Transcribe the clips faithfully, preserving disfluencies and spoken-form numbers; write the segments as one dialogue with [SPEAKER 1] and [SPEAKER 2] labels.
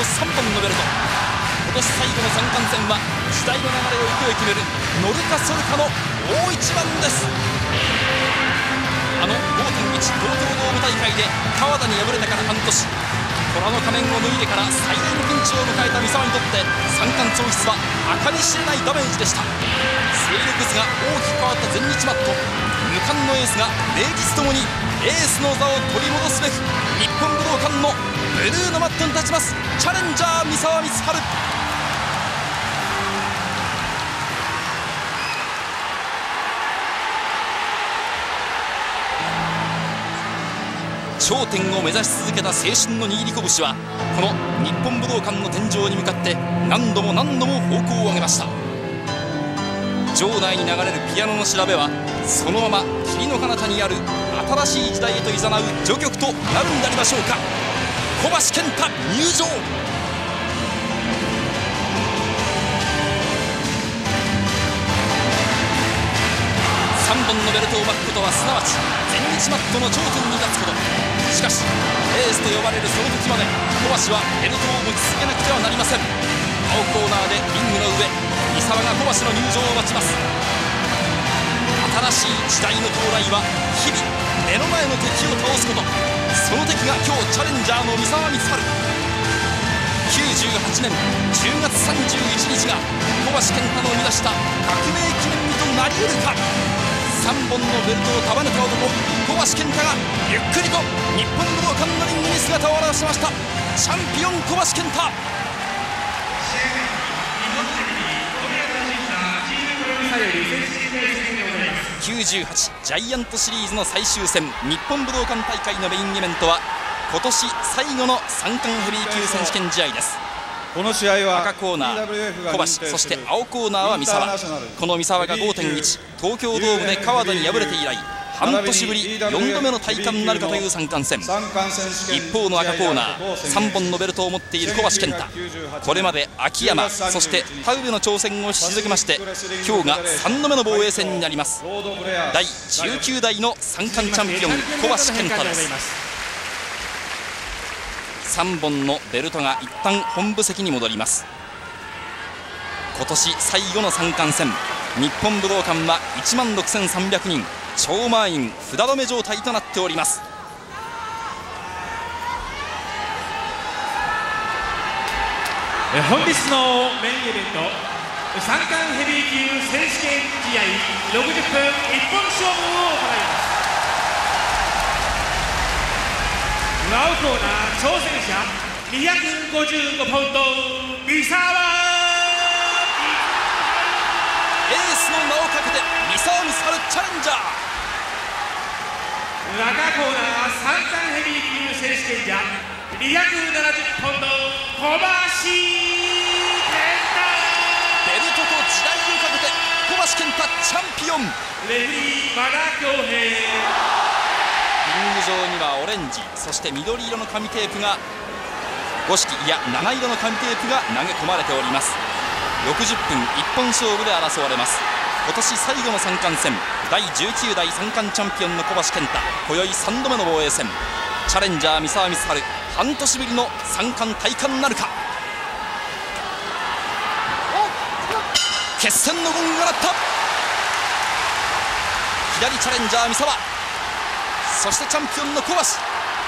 [SPEAKER 1] さんぼんのベルト。今年最後の三冠戦は時代の流れを勢い決める乗るか反るかの大一番です。あの ごてんいち 東京ドーム大会で川田に敗れてから半年、虎の仮面を脱いでから最大のピンチを迎えた三沢にとって三冠喪失は計り知れないダメージでした。勢力図が大きく変わった全日マット、無冠のエースが名実ともにエースの座を取り戻すべく日本武道館のブルーのマットに立ちます。チャレンジャー三沢光晴。頂点を目指し続けた青春の握り拳はこの日本武道館の天井に向かって何度も何度も方向を上げました。場内に流れるピアノの調べはそのまま霧の彼方にある新しい時代へと誘う序曲となるんでありましょうか。小橋健太入場。さんぼんのベルトを巻くことはすなわち全日マットの頂点に立つこと。しかしエースと呼ばれるその時まで小橋はベルトを持ち続けなくてはなりません。青コーナーでリングの上、三沢が小橋の入場を待ちます。新しい時代の到来は日々目の前の敵を倒すこと。その敵が今日チャレンジャーの三沢光晴。きゅうじゅうはちねんじゅうがつさんじゅういちにちが小橋健太の生み出した革命記念日となり得るか。さんぼんのベルトを束ねた男小橋健太がゆっくりと日本武道館のリングに姿を現しました。チャンピオン小橋健太。きゅうじゅうはちジャイアントシリーズの最終戦、日本武道館大会のメインイベントは今年最後の三冠ヘビー級選手権試合です。
[SPEAKER 2] この試合は
[SPEAKER 1] 赤コーナー小橋、そして青コーナーは三沢。この三沢が ごてんいち 東京ドームで川田に敗れて以来半年ぶりよんどめの体感になるかという三冠戦。一方の赤コーナー、さんぼんのベルトを持っている小橋健太。これまで秋山、そして田上の挑戦を退けまして今日がさんどめの防衛戦になります。だいじゅうきゅうだいの三冠チャンピオン小橋健太です。さんぼんのベルトが一旦本部席に戻ります。今年最後の三冠戦、日本武道館はいちまんろくせんさんびゃくにん、超満員札止め状態となっております。
[SPEAKER 3] 本日のメインイベント、三冠ヘビー級選手権試合ろくじゅっぷん一本勝負を行います。青コーナー挑戦者にひゃくごじゅうごポンド三沢。
[SPEAKER 1] エースの名をかけて三沢光晴チャレンジャー。
[SPEAKER 3] 赤コーナー三冠ヘビー級選手権者にひゃくななじゅっポンド小橋健太。
[SPEAKER 1] ベルトと時代をかけて小橋健太チャンピオン。
[SPEAKER 3] レフリー和田恭平。
[SPEAKER 1] リング上にはオレンジ、そして緑色の紙テープが五色、いや七色の紙テープが投げ込まれております。ろくじゅっぷん一本勝負で争われます。今年最後の三冠戦、だいじゅうきゅうだい三冠チャンピオンの小橋健太、今宵さんどめの防衛戦。チャレンジャー三沢光晴、半年ぶりの三冠体感なるか。決戦のゴングが鳴った。左チャレンジャー三沢、そしてチャンピオンの小橋。ファース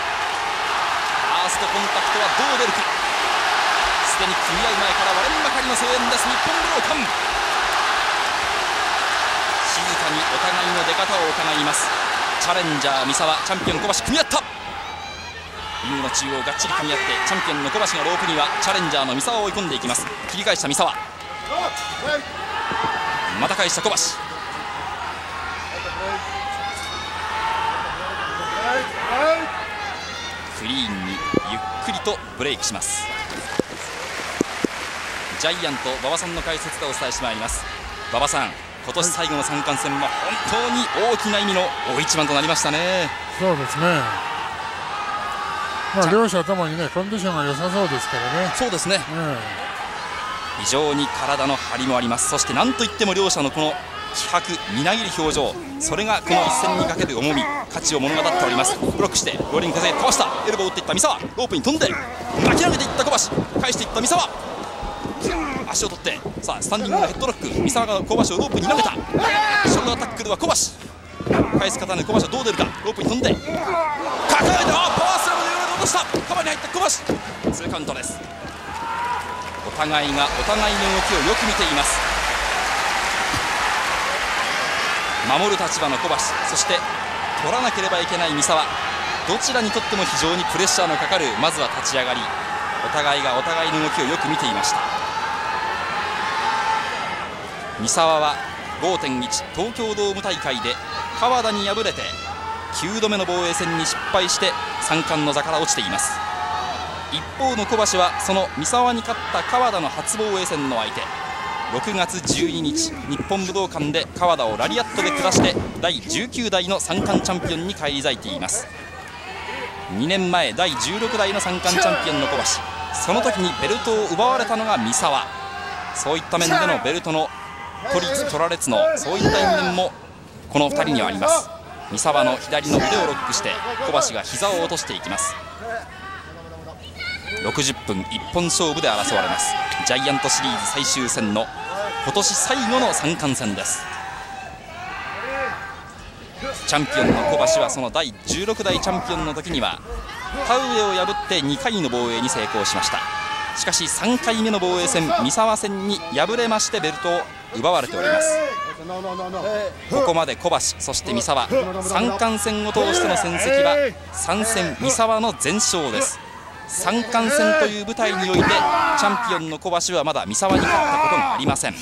[SPEAKER 1] トコンタクトはどう出るか。すでに組み合う前から割れんばかりの声援です。日本武道館、静かにお互いの出方を伺います。チャレンジャー三沢、チャンピオン小橋、組み合った。リングの中央がっちり組み合ってチャンピオンの小橋がロープにはチャレンジャーの三沢を追い込んでいきます。切り返した三沢、また返した小橋。クリーンにゆっくりとブレイクします。ジャイアント馬場さんの解説でお伝えしてまいります。馬場さん、今年最後の三冠戦は本当に大きな意味の大一番となりましたね。
[SPEAKER 4] そうですね、まあ、両者ともにねコンディションが良さそうですからね。
[SPEAKER 1] そうですね、
[SPEAKER 4] うん、
[SPEAKER 1] 非常に体の張りもあります。そしてなんといっても両者のこの気迫みなぎる表情、それがこの一戦にかける重み価値を物語っております。ブロックしてローリング風かわしたエルボーを打っていった三沢、ロープに飛んで巻き上げていった小橋、返していった三沢、足を取ってさあスタンディングのヘッドロック、三沢が小橋をロープに投げた。ショルダータックルは小橋、返す方で小橋はどう出るか、ロープに飛んで抱えて、あパワースラムで落とした、カバーに入った小橋、ツーカウントです。お互いがお互いの動きをよく見ています。守る立場の小橋、そして取らなければいけない三沢、どちらにとっても非常にプレッシャーのかかるまずは立ち上がり、お互いがお互いの動きをよく見ていました。三沢は ごてんいち 東京ドーム大会で川田に敗れてきゅうどめの防衛戦に失敗して三冠の座から落ちています。一方の小橋はその三沢に勝った川田の初防衛戦の相手、ろくがつじゅうににち日本武道館で川田をラリアットで下してだいじゅうきゅうだいの三冠チャンピオンに返り咲いています。にねんまえだいじゅうろくだいの三冠チャンピオンの小橋、その時にベルトを奪われたのが三沢、そういった面でのベルトの取りつ取られつのそういった因縁もこのふたりにはあります。三沢の左の腕をロックして小橋が膝を落としていきます。ろくじゅっぷん一本勝負で争われますジャイアントシリーズ最終戦の今年最後の三冠戦です。チャンピオンの小橋はそのだいじゅうろくだいチャンピオンの時には田上を破ってにかいの防衛に成功しました。しかしさんかいめの防衛戦三沢戦に敗れましてベルトを奪われております。ここまで小橋そして三沢三冠戦を通しての戦績はさん戦三沢の全勝です。三冠戦という舞台においてチャンピオンの小橋はまだ三沢に勝ったことがありません。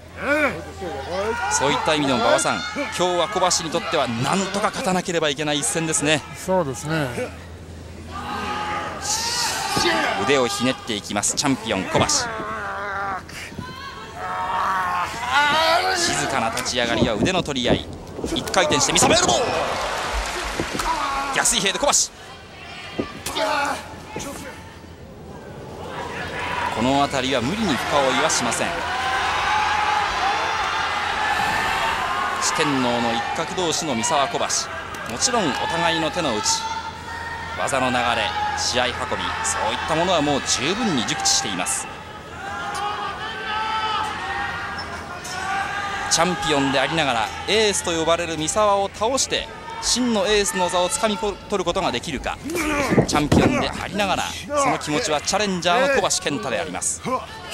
[SPEAKER 1] そういった意味でも馬場さん、今日は小橋にとってはなんとか勝たなければいけない一戦ですね。
[SPEAKER 4] そうですね。
[SPEAKER 1] 腕をひねっていきますチャンピオン小橋。静かな立ち上がりは腕の取り合い、いっかい転して三沢エルボー、逆水平で小橋、この辺りは無理に深追いはしません。四天王の一角同士の三沢小橋、もちろんお互いの手の内、技の流れ、試合運び、そういったものはもう十分に熟知しています。チャンピオンでありながらエースと呼ばれる三沢を倒して真のエースの座をつかみ取ることができるか。チャンピオンでありながらその気持ちはチャレンジャーの小橋健太であります。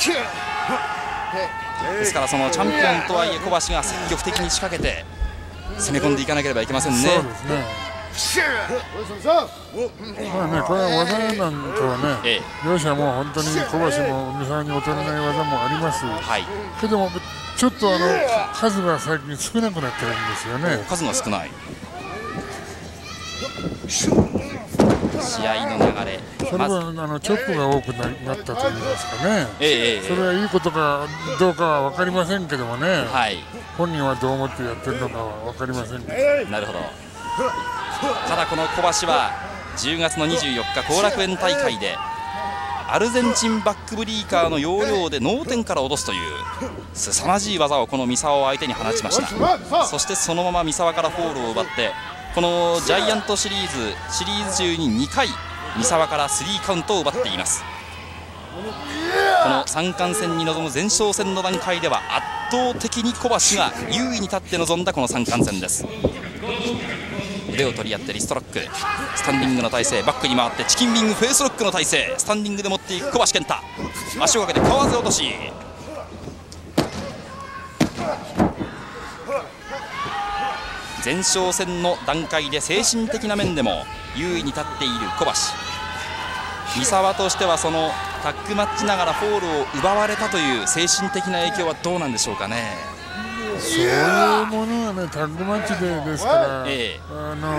[SPEAKER 1] ですからそのチャンピオンとはいえ小橋が積極的に仕掛けて攻め込んでいかなければいけませんね。
[SPEAKER 4] そうですね。まあね、これは技なんかはね、ええ、両者も本当に小橋も三沢に劣らない技もあります、はい、けどもちょっとあの数が最近少なくなってるんですよね。
[SPEAKER 1] 数が少ない試合の流れ、
[SPEAKER 4] それは、ま、あのチョップが多く な, なったといいますかね、
[SPEAKER 1] ええ、
[SPEAKER 4] それはいいことかどうかは分かりませんけどもね、はい、本人はどう思ってやってるのかは分かりませんけど。
[SPEAKER 1] なるほど。ただこの小橋はじゅうがつのにじゅうよっか後楽園大会でアルゼンチンバックブリーカーの要領で脳天から落とすという凄まじい技をこの三沢を相手に放ちました。そしてそのまま三沢からフォールを奪ってこのジャイアントシリーズシリーズ中ににかい三沢からスリーカウントを奪っています。この三冠戦に臨む前哨戦の段階では圧倒的に小橋が優位に立って臨んだこの三冠戦です。腕を取り合ってリストロック、スタンディングの体勢、バックに回ってチキンウィングフェイスロックの体勢、スタンディングで持っていく小橋健太、足をかけて川背落とし、前哨戦の段階で精神的な面でも優位に立っている小橋。三沢としてはそのタッグマッチながらフォールを奪われたという精神的な影響はどうなんでしょうかね。
[SPEAKER 4] そういうものはね、タッグマッチでですから、ええ、あの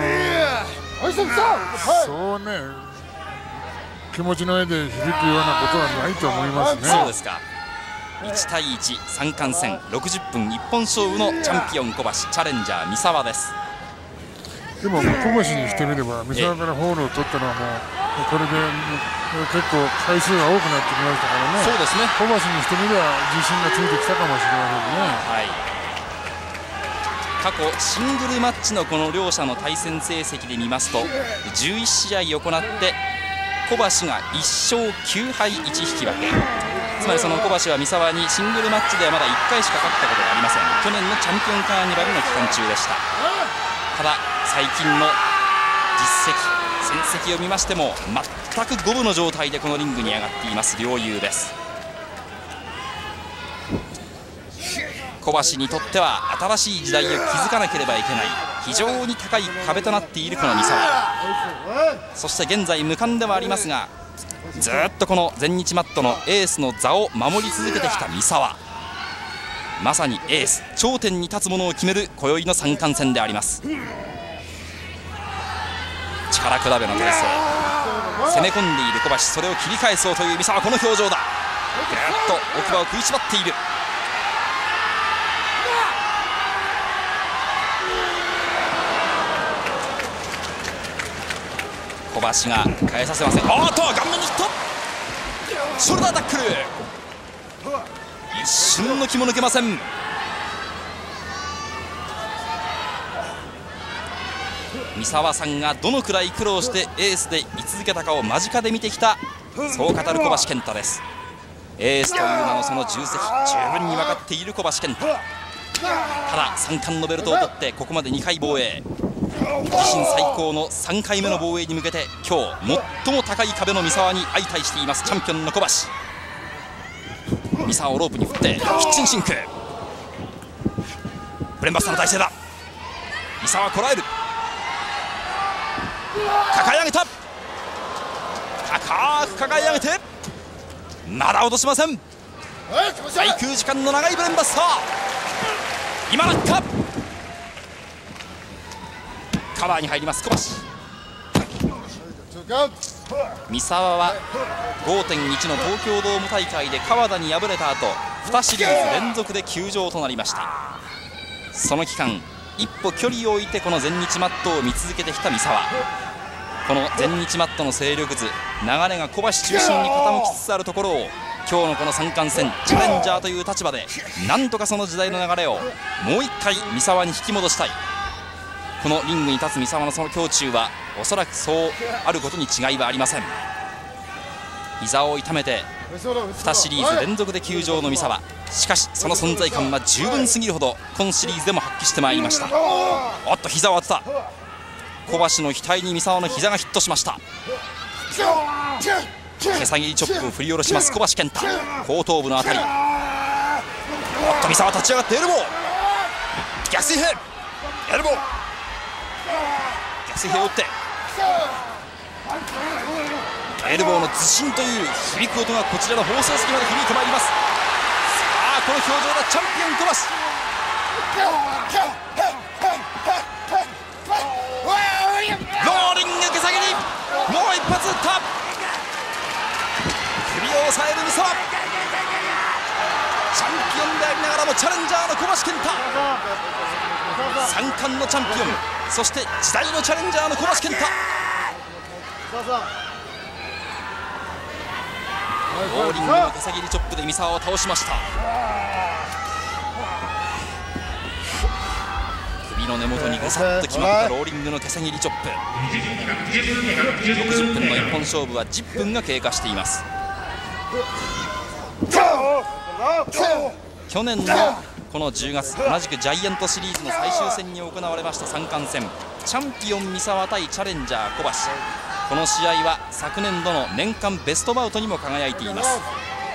[SPEAKER 4] ー、そうね、気持ちの上で響くようなことはないと思いますね。
[SPEAKER 1] そうですか。いちたいいち三冠戦ろくじゅっぷん一本勝負のチャンピオン小橋、チャレンジャー三沢です。
[SPEAKER 4] でも小橋にしてみれば三沢からホールを取ったのはもうこれで結構回数が多くなってきましたからね。
[SPEAKER 1] そうですね。
[SPEAKER 4] 小橋にしてみれば自信がついてきたかもしれませんね。はい。
[SPEAKER 1] 過去シングルマッチのこの両者の対戦成績で見ますとじゅういちしあい行って小橋がいっしょうきゅうはいいち引き分け、つまりその小橋は三沢にシングルマッチではまだいっかいしか勝ったことがありません。去年のチャンピオンカーニバルの期間中でした。ただ最近の実績戦績を見ましても全く五分の状態でこのリングに上がっています両雄です。小橋にとっては新しい時代を築かなければいけない非常に高い壁となっているこの三沢、そして現在無冠ではありますがずっとこの全日マットのエースの座を守り続けてきた三沢、まさにエース頂点に立つものを決める今宵の三冠戦であります。力比べの体勢、攻め込んでいる小橋、それを切り返そうという三沢、この表情だ。ぐーっと奥歯を食いしばっている。小橋が返させません。おっと顔面にヒット、ショルダータックル、一瞬の気も抜けません。三沢さんがどのくらい苦労してエースで居続けたかを間近で見てきた、そう語る小橋健太です。エースという名のその重責十分に分かっている小橋健太、ただ三冠のベルトを取ってここまでにかい防衛、自身最高のさんかいめの防衛に向けて今日最も高い壁の三沢に相対していますチャンピオンの小橋。三沢をロープに振ってキッチンシンク、ブレンバスターの体勢だ。三沢こらえる、抱え上げた、高く抱え上げてまだ落としません。滞空時間の長いブレンバスター、今落下、カバーに入ります小橋。三沢は ごてんいち の東京ドーム大会で川田に敗れた後にシリーズ連続で休場となりました。その期間一歩距離を置いてこの全日マットを見続けてきた三沢、この全日マットの勢力図、流れが小橋中心に傾きつつあるところを今日のこの三冠戦チャレンジャーという立場でなんとかその時代の流れをもう一回三沢に引き戻したい。このリングに立つ三沢のその胸中はおそらくそうあることに違いはありません。膝を痛めてにシリーズ連続で休場の三沢、しかしその存在感は十分すぎるほど今シリーズでも発揮してまいりました。おっと膝を当てた、小橋の額に三沢の膝がヒットしました。手下切りチョップを振り下ろします小橋健太、後頭部のあたり、おっと三沢立ち上がってエルボー、逆水平エルボー、逆水平を打ってエルボーのずしんという響く音がこちらの放送席まで響いてまいります。さあこの表情だチャンピオン小橋、ローリング毛下切り、もう一発打った、首を押さえる三沢、チャンピオンでありながらもチャレンジャーの小橋健太、三冠のチャンピオン、そして時代のチャレンジャーの小橋健太、ローリングの手下切りチョップで三沢を倒しました。首の根元にぐさっと決まったローリングの手下切りチョップ、ろくじゅっぷんの一本勝負はじゅっぷんが経過しています。去年のこのじゅうがつ、同じくジャイアントシリーズの最終戦に行われました三冠戦、チャンピオン三沢対チャレンジャー小橋、この試合は昨年度の年間ベストバウトにも輝いています。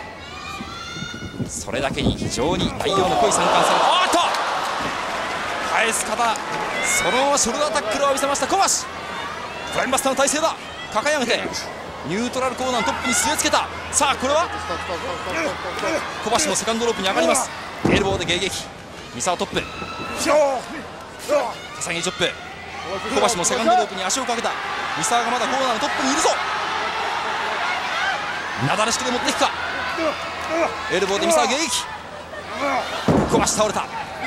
[SPEAKER 1] それだけに非常に内容の濃い三冠戦、おっと返す方、そのままショルダータックルを見せました小橋、フラインバスターの体勢だ、抱え上げてニュートラルコーナーのトップに据え付けた。さあこれは小橋のセカンドロープに上がります。エルボーで迎撃、三沢トップ、手下切りチョップ、小橋もセカンドロープに足をかけた。三沢がまだコーナーのトップにいるぞ、なだれ式で持っていくか、エルボーで三沢迎撃、小橋倒れた。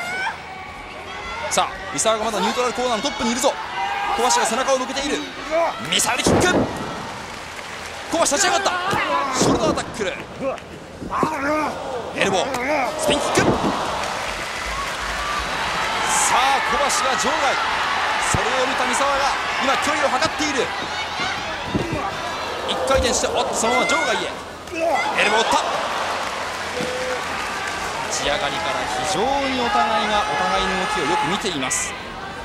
[SPEAKER 1] さあ三沢がまだニュートラルコーナーのトップにいるぞ、小橋が背中を向けている、三沢でキック、小橋立ち上がった、ショルダータックル、エルボースピンキック、ささあ小橋が場外、それを見た三沢が今距離を測っている。いっかい転して、おっとそのまま場外へエルボー打った。立ち上がりから非常にお互いがお互いの動きをよく見ています。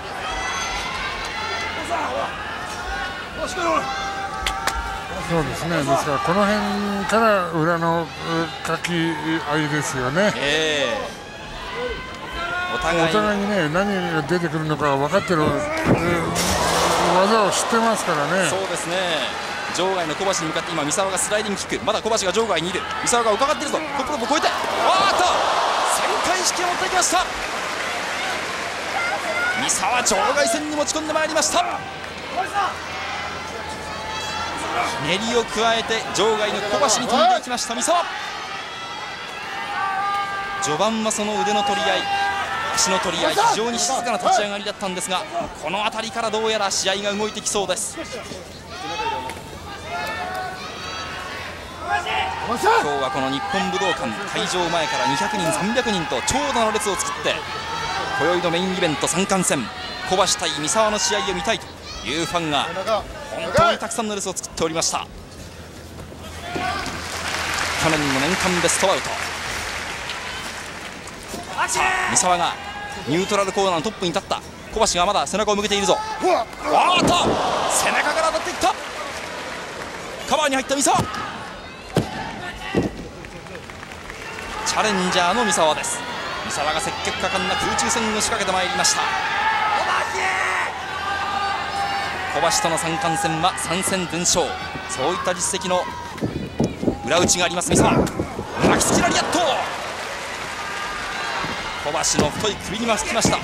[SPEAKER 4] そうですね、ですからこの辺から裏のかき合いですよね。
[SPEAKER 1] えー、お互い
[SPEAKER 4] お互いにね、何が出てくるのか分かってる、えー、技を知ってますからね。
[SPEAKER 1] そうですね、場外の小橋に向かって今三沢がスライディングキック、まだ小橋が場外にいる。三沢が伺っているぞ、トップロープを越えて、あーっと旋回式を持っていきました。三沢場外線に持ち込んでまいりました。ひねりを加えて場外の小橋に飛んでいきました三沢。序盤はその腕の取り合い、足の取り合い、非常に静かな立ち上がりだったんですが、この辺りからどうやら試合が動いてきそうです。今日はこの日本武道館会場前からにひゃくにんさんびゃくにんと長蛇の列を作って、今宵のメインイベント三冠戦小橋対三沢の試合を見たいというファンが本当にたくさんの列を作っておりました。去年の年間ベストアウト。さあ三沢がニュートラルコーナーのトップに立った。小橋がまだ背中を向けているぞ。おっと背中から当たっていった。カバーに入った三沢、チャレンジャーの三沢です。三沢が積極果敢な空中戦を仕掛けてまいりました。小橋との三冠戦はさん戦全勝、そういった実績の裏打ちがあります三沢。巻きつきラリアット、小橋の太い首に回してきました。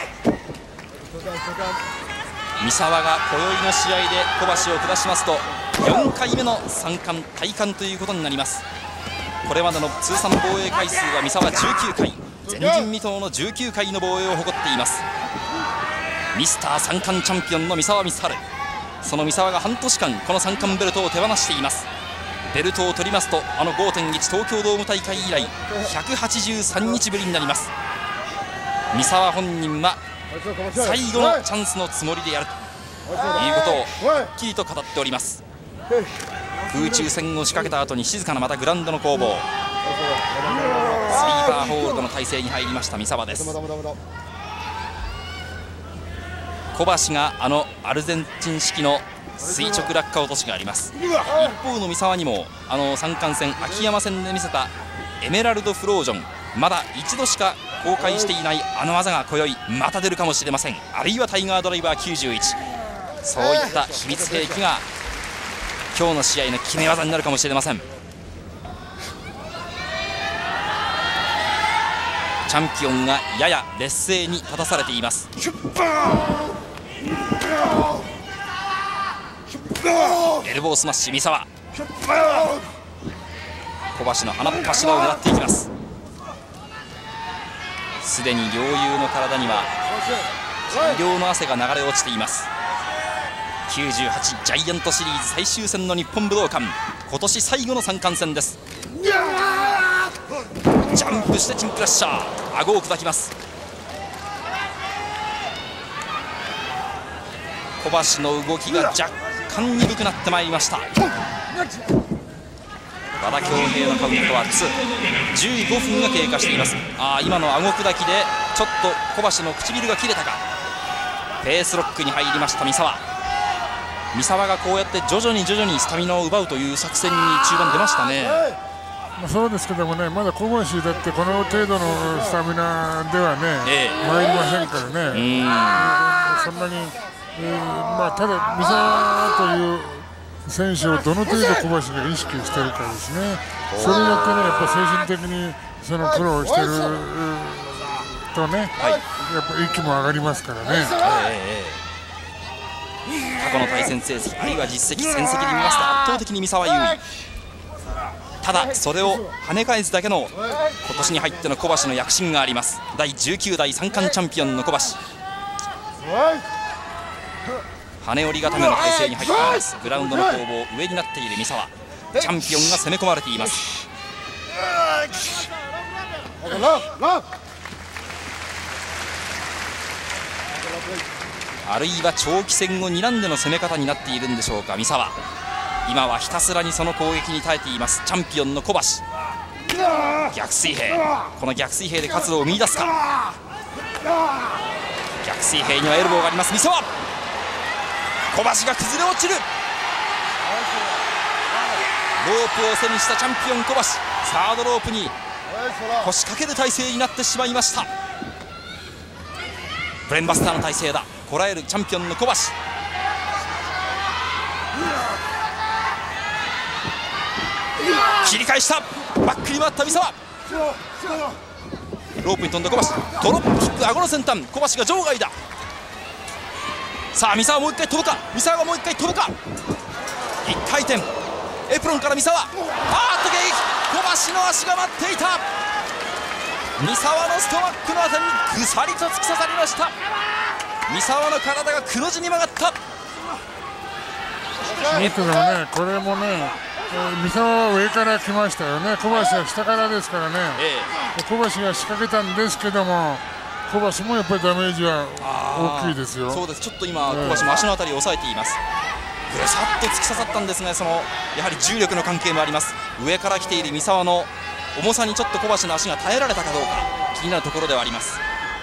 [SPEAKER 1] 三沢が今宵の試合で小橋を下しますとよんかいめの三冠体冠ということになります。これまでの通算防衛回数は三沢じゅうきゅうかい、前人未到のじゅうきゅうかいの防衛を誇っています。ミスター三冠チャンピオンの三沢光晴、その三沢が半年間この三冠ベルトを手放しています。ベルトを取りますとあの ごてんいち 東京ドーム大会以来ひゃくはちじゅうさんにちぶりになります。三沢本人は最後のチャンスのつもりでやるということをはっきりと語っております。空中戦を仕掛けた後に静かなまたグラウンドの攻防、スリーパーホールドの体勢に入りました三沢です。小橋があのアルゼンチン式の垂直落下落としがあります。一方の三沢にもあの三冠戦秋山戦で見せたエメラルドフロージョン、まだ一度しか公開していないあの技が今宵また出るかもしれません。あるいはタイガードライバーきゅうじゅういち、そういった秘密兵器が今日の試合の決め技になるかもしれません。チャンピオンがやや劣勢に立たされています。エルボースマッシュ三沢、小橋の鼻っ柱を狙っていきます。すでに両雄の体には大量の汗が流れ落ちています。きゅうじゅうはちジャイアントシリーズ最終戦の日本武道館、今年最後の三冠戦です。ジャンプしてチンクラッシャー、顎を砕きます。小橋の動きが若干鈍くなってまいりました。和田恭平のカウントはに、じゅうごふんが経過しています。あ今の顎砕きでちょっと小橋の唇が切れたか。ペースロックに入りました三沢。三沢がこうやって徐々に徐々にスタミナを奪うという作戦に中盤出ましたね。
[SPEAKER 4] そうですけどもね、まだ小橋だってこの程度のスタミナではね、ええ、参りませんからね。そんなに、えーまあ、ただ三沢という選手をどの程度小橋が意識しているかですね。それによってね、やっぱ精神的にその苦労しているとね、はい、やっぱ息も上がりますからね。え
[SPEAKER 1] ー、過去の対戦成績あるいは実績戦績で見ますと圧倒的に三沢優位。ただそれを跳ね返すだけの今年に入っての小橋の躍進があります。だいじゅうきゅうだい三冠チャンピオンの小橋、跳ね折り固めの体勢に入っています。グラウンドの攻防上になっている三沢、チャンピオンが攻め込まれています。 あるいは長期戦を睨んでの攻め方になっているんでしょうか。三沢、今はひたすらにその攻撃に耐えていますチャンピオンの小橋。逆水平、この逆水平で活路を見出すか。逆水平にはエルボーがあります。三沢、小橋が崩れ落ちる。ロープを背にしたチャンピオン小橋、サードロープに腰掛ける体勢になってしまいました。ブレンバスターの体勢だ。こらえるチャンピオンの小橋。切り返した。バックに回った三沢。ロープに飛んだ小橋、ドロップキック、顎の先端、小橋が場外だ。さあ三沢もう一回飛ぶか。三沢がもう一回飛ぶか。一回転、エプロンから三沢、あーっと迎撃、小橋の足が待っていた。三沢のストマックのあたりにぐさりと突き刺さりました。三沢の体がくの字に曲がった。
[SPEAKER 4] 見てもね、これもね、三沢は上から来ましたよね。小橋は下からですからね、ええ、小橋が仕掛けたんですけども、小橋もやっぱりダメージは大きいですよ。
[SPEAKER 1] そうです、ちょっと今、小橋も足のあたりを押さえています。ぐさっと突き刺さったんですが、そのやはり重力の関係もあります。上から来ている三沢の重さにちょっと小橋の足が耐えられたかどうか気になるところではあります。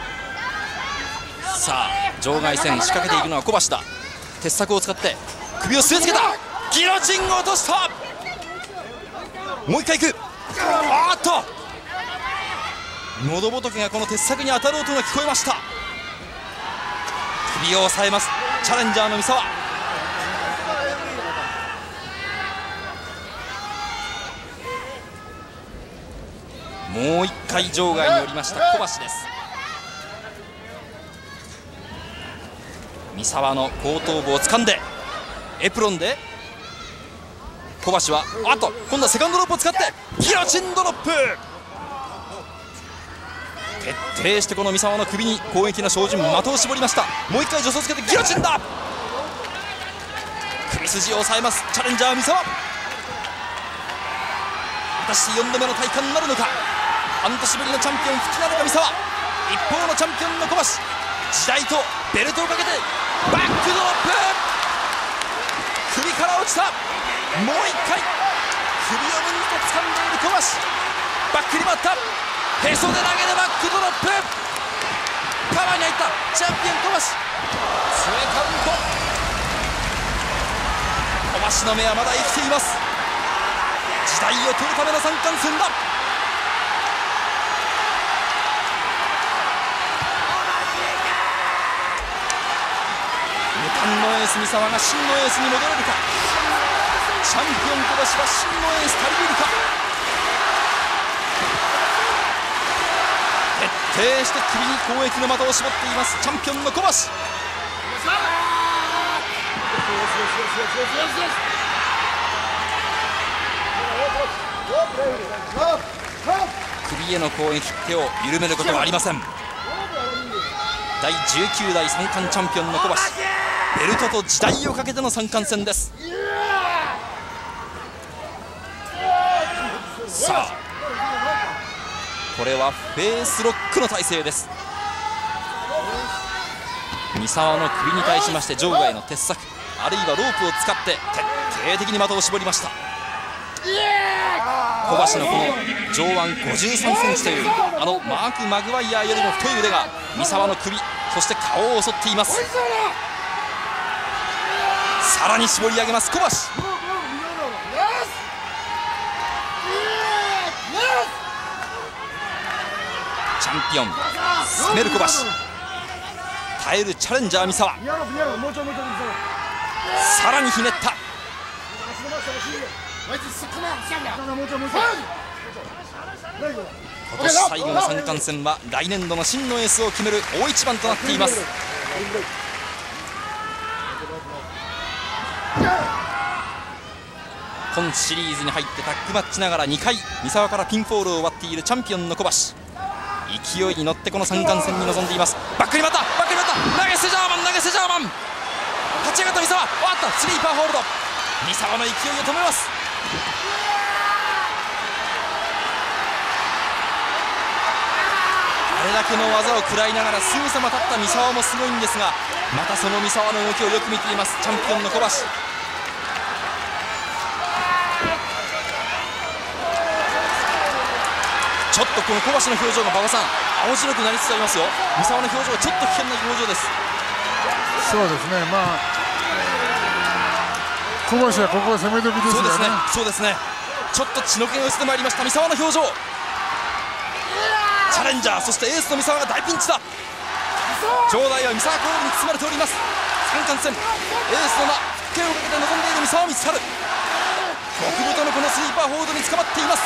[SPEAKER 1] さあ場外線仕掛けていくのは小橋だ。鉄柵を使って首を据え付けた。ギロチンを落とした。もう一回いく。あーっと喉仏がこの鉄柵に当たる音が聞こえました。首を押さえますチャレンジャーの三沢。もう一回場外に寄りました小橋です。三沢の後頭部を掴んでエプロンで小橋はあと今度はセカンドロープを使ってギロチンドロップ。徹底してこの三沢の首に攻撃の照準的を絞りました。もう一回助走をつけてギロチンだ。首筋を押さえますチャレンジャー三沢。果たしてよんどめの体感になるのか。半年ぶりのチャンピオン復帰なのか三沢。一方のチャンピオンの小橋、時代とベルトをかけてバックドロップ。首から落ちた。もう一回首をむんと掴んでいる小橋。バックに回った。へそで投げでバックドロップ。カバーに入ったチャンピオン小橋。ツーカウント。小橋の目はまだ生きています。時代を取るための三冠戦だ。無冠のエース三沢が真のエースに戻れるか。チャンピオン小橋は真のエース足りるか。徹底して首に攻撃の的を絞っていますチャンピオンの小橋。首への攻撃、手を緩めることはありません。だいじゅうきゅうだい三冠チャンピオンの小橋、ベルトと時代をかけての三冠戦です。さあこれはフェースロックの体勢です。三沢の首に対しまして場外の鉄柵あるいはロープを使って徹底的に的を絞りました。小橋のこの上腕ごじゅうさんセンチというあのマーク・マグワイヤーよりも太い腕が三沢の首そして顔を襲っています。さらに絞り上げます小橋。チャンピオン攻める小橋、耐えるチャレンジャー三沢。さらにひねった。今年最後の三冠戦は来年度の真のエースを決める大一番となっています。今シリーズに入ってタッグマッチながらにかい三沢からピンフォールを割っているチャンピオンの小橋、勢いに乗ってこの三冠戦に臨んでいます。バックにまたバックにまた投げ捨てジャーマン投げ捨てジャーマン立ち上がった三沢、あったスリーパーホールド。三沢の勢いを止めます。あれだけの技を食らいながらすぐさま立った三沢もすごいんですが、またその三沢の動きをよく見ていますチャンピオンの小橋。ちょっとこの小橋の表情が馬場さん青白くなりつつありますよ。三沢の表情がちょっと危険な表情です。
[SPEAKER 4] そうですね、まあ小橋はここは攻め時ですよね。
[SPEAKER 1] そうですね、ちょっと血の気が寄せてまいりました三沢の表情。チャレンジャー、そしてエースの三沢が大ピンチだ。場内は三沢コールに包まれております。三冠戦エースの名復権をかけて臨んでいる三沢光晴、極太のこのスイーパーホールドに捕まっています。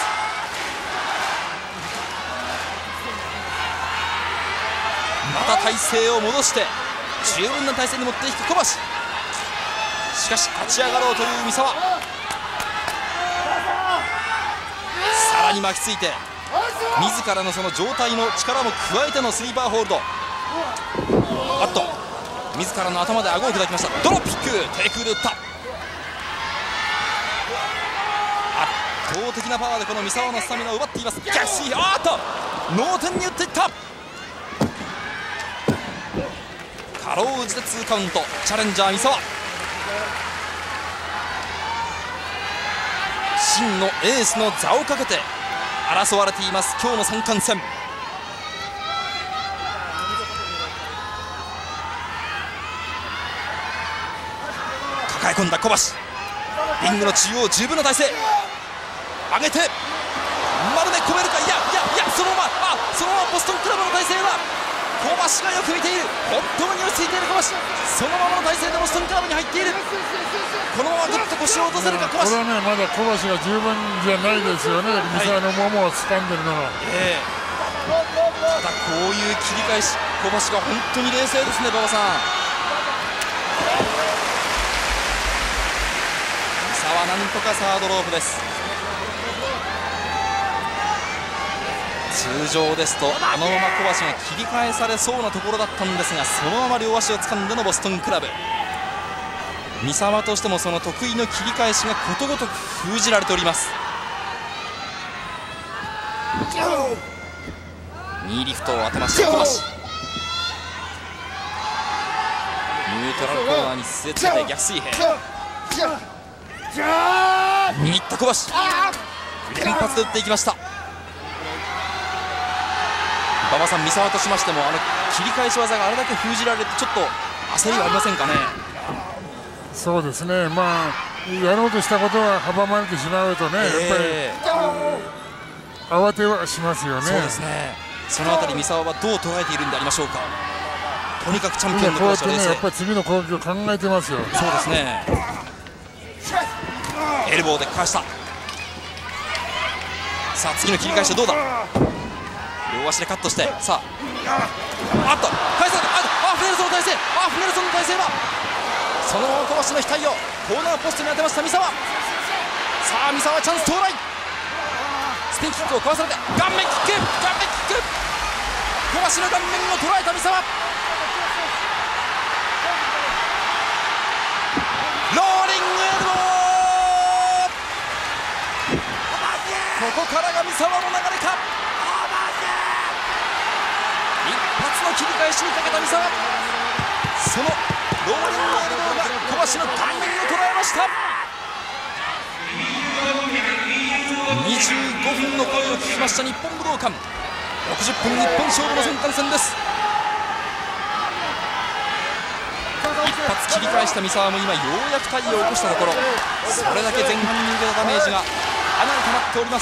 [SPEAKER 1] また体勢を戻して十分な体勢に持っていく小橋。しかし立ち上がろうという三沢、さらに巻きついて自らのその状態の力も加えてのスリーパーホールド。あっと自らの頭で顎を砕きました。ドロップキック、低空で打った。圧倒的なパワーでこの三沢のスタミナを奪っています。逆水、あっと脳天に打っていった。かろうじてツーカウント。チャレンジャー三沢、真のエースの座をかけて争われています今日の三冠戦。抱え込んだ小橋、リングの中央十分な体勢、上げてまるで込めるか、いやいやいや、そのままあそのままボストンクラブの体勢だ。小橋がよく見ている、本当に落ち着いている小橋、そのままの体勢でボストンクラブに入っている。このままぐっと腰を落とせるか小橋。
[SPEAKER 4] これはね、まだ小橋が十分じゃないですよね、三沢のももを掴んでるのが、え
[SPEAKER 1] ー、ただこういう切り返し、小橋が本当に冷静ですね馬場さん。三沢なんとかサードロープです。通常ですとあのまま小橋が切り返されそうなところだったんですが、そのまま両足を掴んでのボストンクラブ。三沢としてもその得意の切り返しがことごとく封じられております。ニーリフトを当てました小橋、ニュートラルコーナーに据え付けて逆水平、握った小橋、連発で打っていきました。馬場さん、三沢としましてもあの切り返し技があれだけ封じられるとちょっと焦りはありませんかね。
[SPEAKER 4] そうですね、まあやろうとしたことが阻まれてしまうとね、えー、やっぱり慌てはしますよね。
[SPEAKER 1] そうですね、そのあたり三沢はどう捉えているんでありましょうか。とにかくチャンピオンの小橋は冷静、
[SPEAKER 4] やっぱり次の攻撃を考えてますよ。
[SPEAKER 1] そうですね、エルボーでかわした。さあ次の切り返しはどうだ。両足でカットして、さああっと返された、あっフネルソンの体勢、あフネルソンの体勢だ。そのまま小橋の額をコーナーポストに当てました三沢。さあ三沢チャンス到来。スピンキックをかわされて顔面キック、顔面キック、小橋の顔面を捉えた三沢。ローリングエルボー、ここからが三沢の流れか。一発の切り返しにかけた三沢、そのローリングエルボーが小橋の顔面を捉えました。にじゅうごふんの声を聞きました日本武道館。ろくじゅっぷん日本勝負の三冠戦です。一発切り返した三沢も今ようやく体を起こしたところ、それだけ前半に受けたダメージがかなり溜まっております。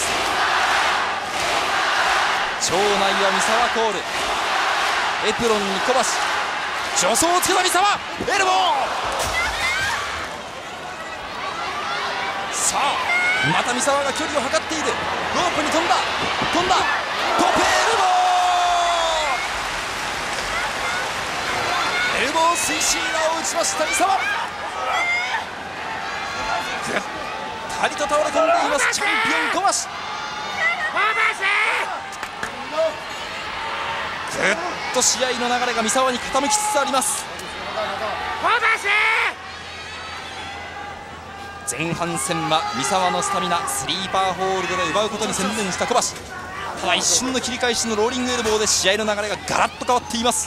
[SPEAKER 1] 場内は三沢コール、エプロンに小橋、助走をつけた三沢、エルボー。さあまた三沢が距離を測っている。ロープに飛んだ飛んだトペエルボー、エルボースイシーラーを打ちました三沢。ぐったりと倒れ込んでいますチャンピオン小橋。ぐっと試合の流れが三沢に傾きつつあります。前半戦は三沢のスタミナスリーパーホールドで奪うことに専念した小橋。 ただ一瞬の切り返しのローリングエルボーで試合の流れがガラッと変わっています。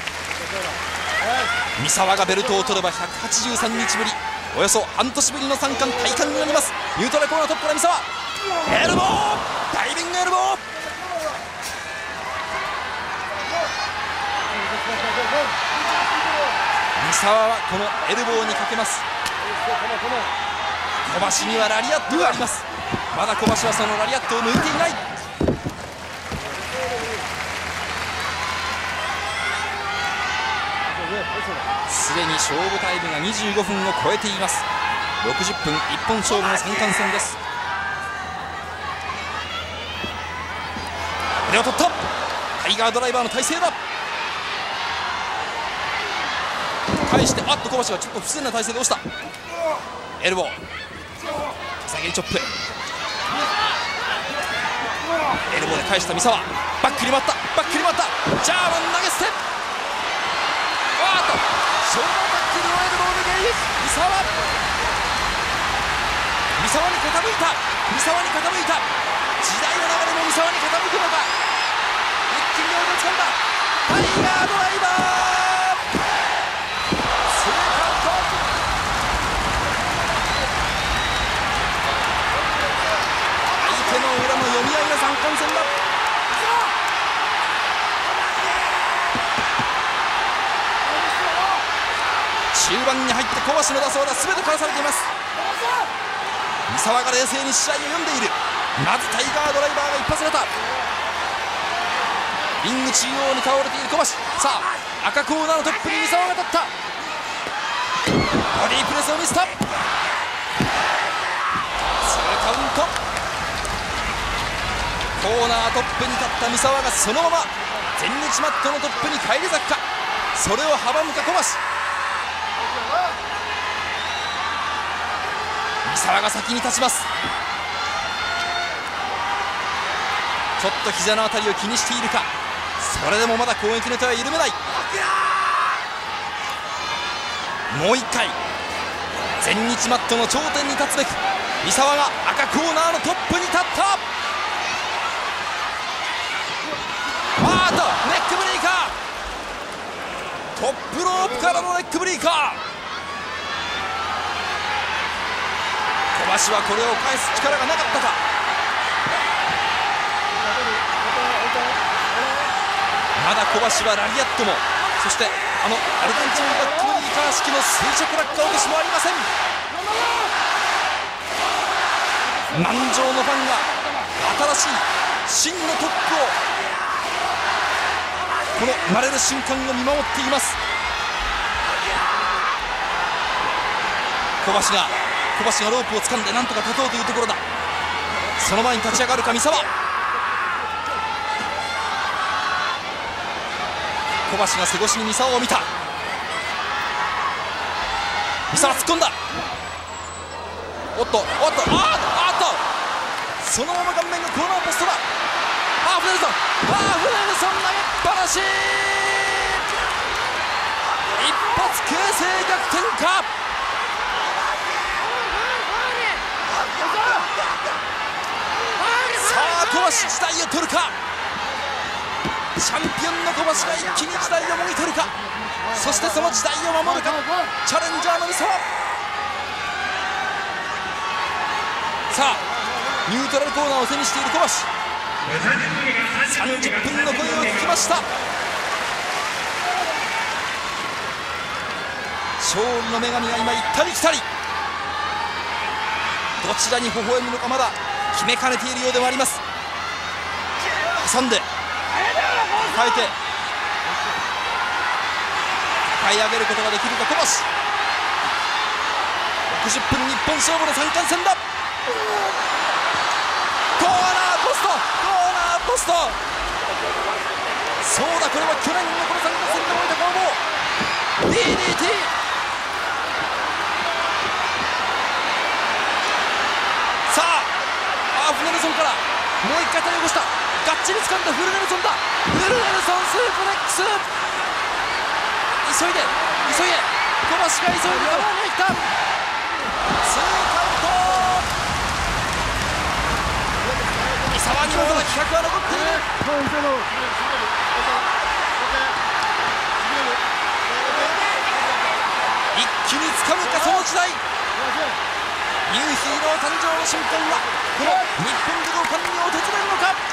[SPEAKER 1] 三沢がベルトを取ればひゃくはちじゅうさんにちぶり、およそ半年ぶりの三冠体感になります。ニュートラルコーナートップから三沢、エルボー、ダイビングエルボー。三沢はこのエルボーにかけます。小橋にはラリアットがあります。まだ小橋はそのラリアットを抜いていない。すでに勝負タイムがにじゅうごふんを超えています。ろくじゅっぷん一本勝負の三冠戦です。腕を取った。タイガードライバーの体勢だ。返して、あっと小橋がちょっと不自然な体勢で押した。エルボー、下げりチョップ、エルボーで返した三沢、バックに回った、バックに回った、ジャーマン投げ捨て、あーっとショートタックルのエルボーでゲイ三沢、三沢に傾いた、三沢に傾いた、時代の流れも三沢に傾くのか、一気に両手をつかんだタイガードライバー。手の裏の読み合いの三冠戦だ。中盤に入って小橋の打相が全て返されています。三沢が冷静に試合を読んでいる。まずタイガードライバーが一発出た。リング中央に倒れている小橋、さあ赤コーナーのトップに三沢が立った。ボディープレスを見せた。ツーカウント。コーナートップに立った三沢がそのまま全日マットのトップに返り咲くか、それを阻むか小橋。三沢が先に立ちます。ちょっと膝の辺りを気にしているか、それでもまだ攻撃の手は緩めない。もう一回全日マットの頂点に立つべく三沢が赤コーナーのトップに立った。あーっとネックブレーカー、トップロープからのネックブレーカー。小橋はこれを返す力がなかったか。まだ小橋はラリアットも、そしてあのアルゼンチンバックブレーカー式の垂直落下落としもありません。満場のファンが新しい真のトップをこの生まれる瞬間を見守っています。小橋が小橋がロープを掴んでなんとか立とうというところだ。その前に立ち上がるか三沢。小橋が背越しに三沢を見た。三沢突っ込んだ。おっとおっと、あーっとあーっとそのまま顔面がコーナーポストだ。あーフレルソン、あーフレルソン投げっぱなし。一発形成逆転か。さあ小橋時代を取るか。チャンピオンの小橋が一気に時代をもぎ取るか。そしてその時代を守るかチャレンジャーの三沢。さあニュートラルコーナーを背にしている小橋、さんじゅっぷんの声を聞きました。勝利の女神が今行ったり来たり、どちらに微笑むのかまだ決めかねているようではあります。挟んで変えて抱え上げることができるか小橋。ろくじゅっぷん日本勝負の三冠戦だ。コーナーポスト、コーナーポスト。そうだ、これは去年のこの三冠戦でもいた攻防 ディーディーティー。 さあアーフネルソンからもう一回手を起こした。がっちり掴んだフルネルソンだ。フルネルソンスープレックス。急いで急いで小橋が急いで山に入った。ツーカウント。三沢にもまだ気迫は残っている。一気につかむかその時代。ニューヒーロー誕生の瞬間はこの日本武道館に訪れるのか。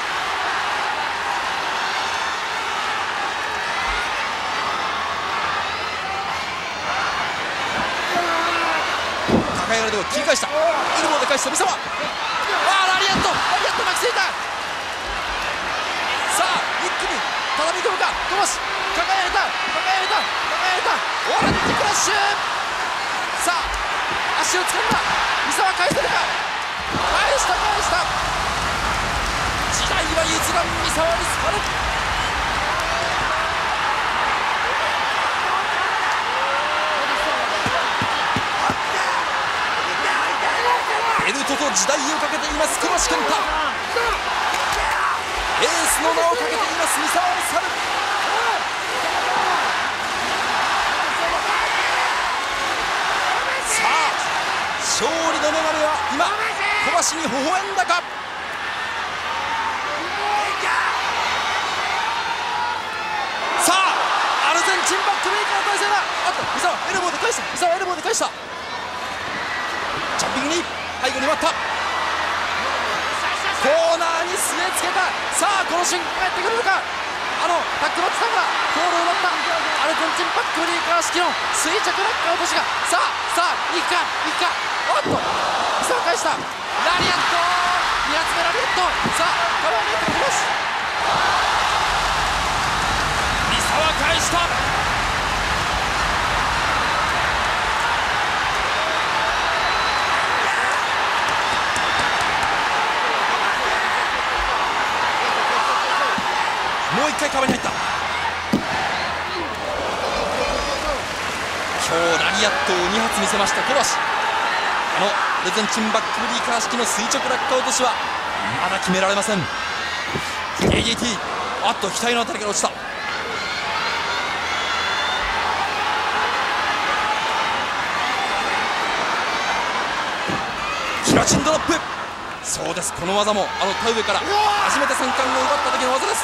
[SPEAKER 1] 抱えられて切り返した。エルボーで返した三沢。あーラリアットラリアット巻きついた。さあ一気に畳み込むか飛ばし抱えられた抱えられた抱えられたオランジクラッシュ。さあ足をつかんだ三沢返せるか。返した返した。時代は譲らん三沢に去る。ベルトと時代をかけています小橋健太。エースの名をかけています三沢に去る。さあ勝利の女神は今小橋に微笑んだか。さあアルゼンチンバックブレイクの体勢だ。あっと三沢エルボーで返した三沢エルボーで返した。ジャンピングに背後に待った。コーナーに据え付けた。さあこの瞬間帰ってくるのか。あのタックノッツさんがボールを奪ったアルゼンチンバックブレイカー式の垂直落下落としがさあさあいくかいくか。おっとさあ返したラリアットに発目ラリアット。さあカバーに入ってきます。三沢返した。もう一回カバーに入った。今日ラリアットをに発見せました小橋。あのアルゼンチンバックブリーカー式の垂直落下落としはまだ決められません。 エージェーティー あっと額のあたりから落ちた。キラチンドロップ。そうですこの技もあの田植えから初めて三冠を奪った時の技です。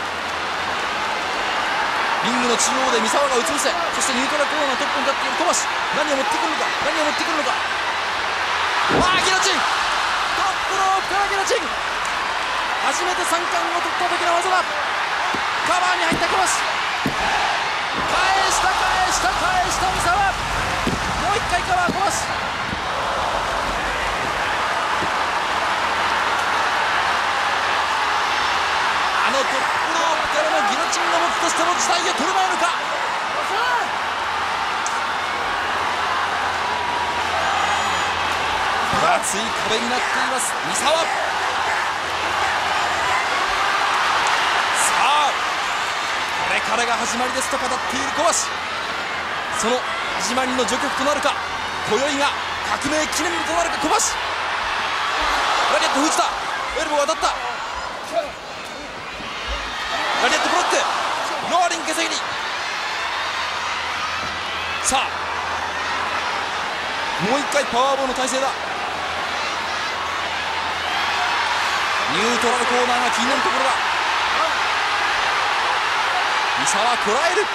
[SPEAKER 1] リングの中央で三沢が打ち伏せ、そしてニュートラルコーナーのトップに立っている小橋。何を持ってくるのか何を持ってくるのか。ああギロチントップロープからギロチン。初めて三冠を取った時の技だ。カバーに入った小橋。返した返した返した三沢。もう一回カバー小橋。あのトップロープからのギロチンをもってしても時代を取れないのか。分厚い壁になっています三沢。さあこれからが始まりですと語っている小橋。その始まりの序曲となるか今宵が革命記念日となるか小橋。ラリアット封じた。エルボー当たった。ラリアットブロックローリング稼ぎに。さあもう一回パワーボールの体勢だ。ニュートラルコーナーが気になるところだ。三沢こらえる。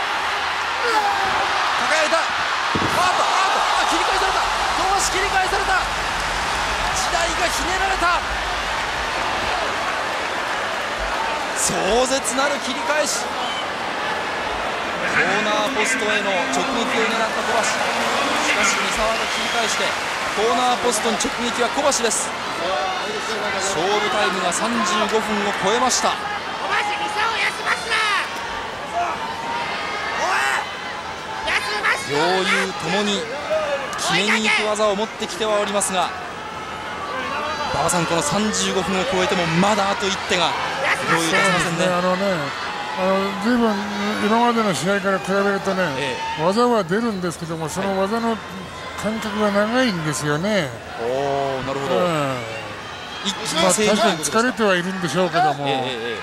[SPEAKER 1] 抱えた。あっとあっとあ切り返された。小橋切り返された。時代がひねられた。壮絶なる切り返し。コーナーポストへの直撃を狙った小橋。しかし三沢が切り返してコーナーポストに直撃は小橋です。勝負タイムがさんじゅうごふんを超えました。両雄ともに決めに行く技を持ってきてはおりますが、馬場さんこのさんじゅうごふんを超えてもまだあといってが両雄出せませんね。
[SPEAKER 4] あのねあのずいぶん今までの試合から比べるとね、ええ、技は出るんですけどもその技の間隔が長いんですよね。
[SPEAKER 1] おーなるほど、うん、一気に
[SPEAKER 4] まあ、確かに疲れてはいるんでしょうけども、ええええ、